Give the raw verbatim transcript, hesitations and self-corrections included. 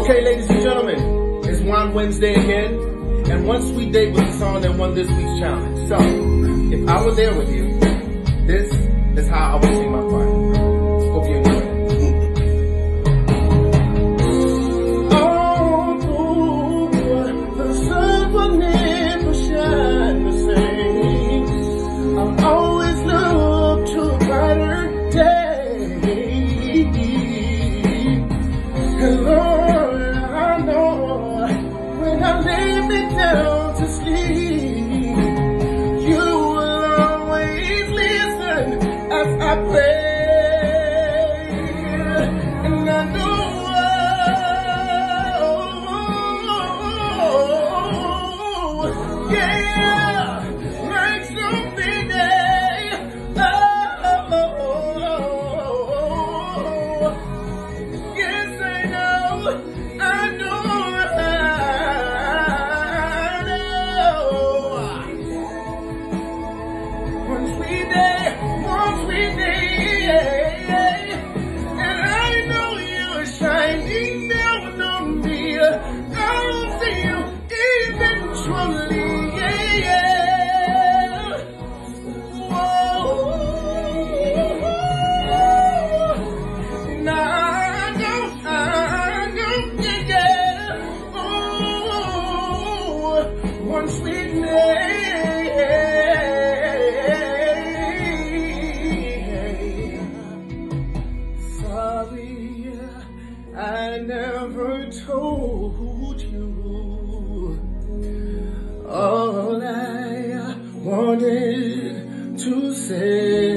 Okay, ladies and gentlemen, it's Wine Wednesday again, and One Sweet Day was the song that won this week's challenge. So, if I were there with you, this is how I would sing my part. Hope you enjoy it. Oh, the sun will never shine the same. I'll always look to a brighter day. Hello. When I lay me down to sleep, you will always listen as I pray. And I know, yeah, like something day, oh, yes I know, I know. One sweet day, one sweet day, and I know you're shining down on me. I'll see you eventually, yeah. Whoa. Now I know, I know, yeah. Oh, one sweet day. I never told you all I wanted to say.